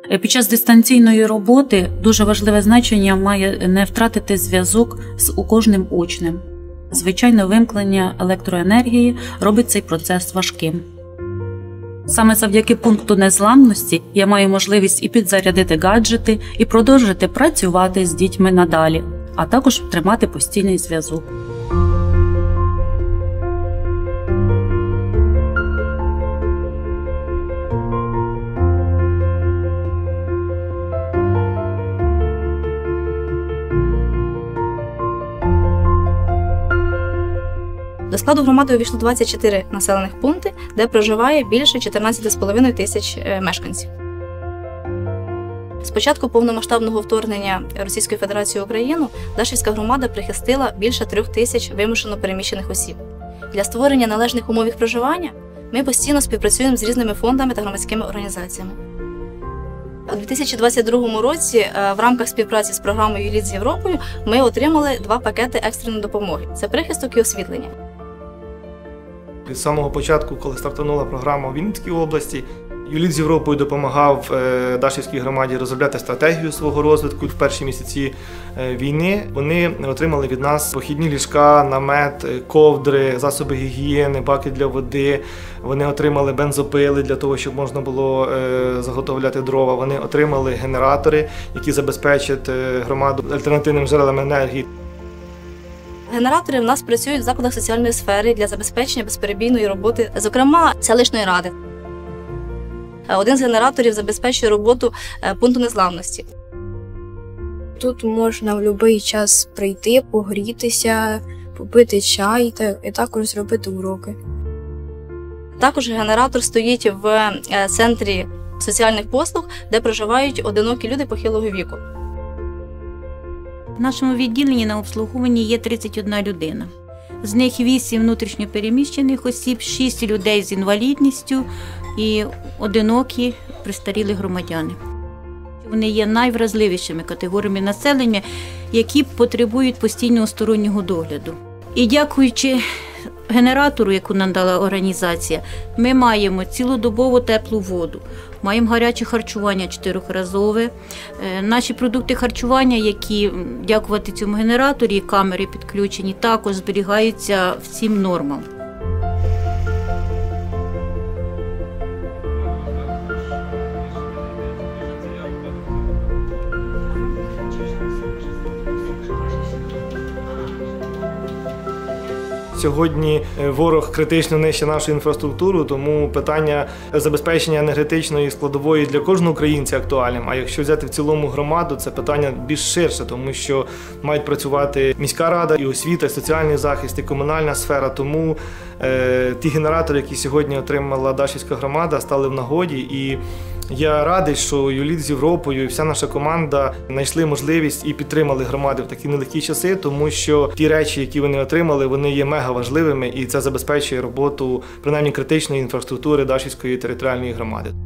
Під час дистанційної роботи дуже важливе значення має не втратити зв'язок з кожним учнем. Звичайно, вимкнення електроенергії робить цей процес важким. Саме завдяки пункту незламності я маю можливість і підзарядити гаджети, і продовжити працювати з дітьми надалі, а також тримати постійний зв'язок. До складу громади увійшло 24 населених пункти, де проживає більше 14,5 тисяч мешканців. З початку повномасштабного вторгнення Російської Федерації в Україну Дашівська громада прихистила більше 3 тисяч вимушено переміщених осіб. Для створення належних умов їх проживання ми постійно співпрацюємо з різними фондами та громадськими організаціями. У 2022 році в рамках співпраці з програмою «Юліт з Європою» ми отримали 2 пакети екстреної допомоги – це прихисток і освітлення. З самого початку, коли стартанула програма у Вінницькій області, Юліт з Європою допомагав Дашівській громаді розробляти стратегію свого розвитку в перші місяці війни. Вони отримали від нас похідні ліжка, намет, ковдри, засоби гігієни, баки для води. Вони отримали бензопили для того, щоб можна було заготовляти дрова. Вони отримали генератори, які забезпечать громаду альтернативним джерелам енергії. Генератори в нас працюють в закладах соціальної сфери для забезпечення безперебійної роботи, зокрема, селищної ради. Один з генераторів забезпечує роботу пункту незламності. Тут можна в будь-який час прийти, погрітися, попити чай і також зробити уроки. Також генератор стоїть в центрі соціальних послуг, де проживають одинокі люди похилого віку. В нашому відділенні на обслуговуванні є 31 людина. З них 8 внутрішньо переміщених осіб, 6 людей з інвалідністю і одинокі престарілі громадяни. Вони є найвразливішими категоріями населення, які потребують постійного стороннього догляду. І дякуючи генератору, яку нам дала організація, ми маємо цілодобово теплу воду, маємо гаряче харчування 4-разове. Наші продукти харчування, які, дякувати цьому генераторі, камери підключені, також зберігаються всім нормам. Сьогодні ворог критично нищить нашу інфраструктуру, тому питання забезпечення енергетичної складової для кожного українця актуальним. А якщо взяти в цілому громаду, це питання більш ширше, тому що мають працювати міська рада, і освіта, і соціальний захист, і комунальна сфера. Тому ті генератори, які сьогодні отримала Дашівська громада, стали в нагоді. І я радий, що Юліт з Європою і вся наша команда знайшли можливість і підтримали громади в такі нелегкі часи, тому що ті речі, які вони отримали, вони є мега важливими, і це забезпечує роботу, принаймні, критичної інфраструктури Дашівської територіальної громади.